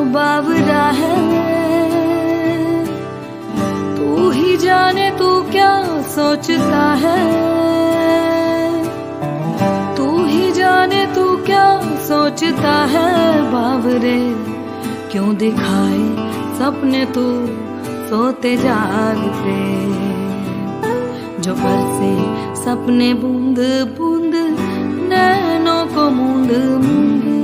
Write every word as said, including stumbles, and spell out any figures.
बावरा है, तू ही जाने तू क्या सोचता है, तू ही जाने तू क्या सोचता है। बावरे क्यों दिखाए सपने तू सोते जागते, जो बरसे सपने बूंद बूंद नैनों को मूंद मूंद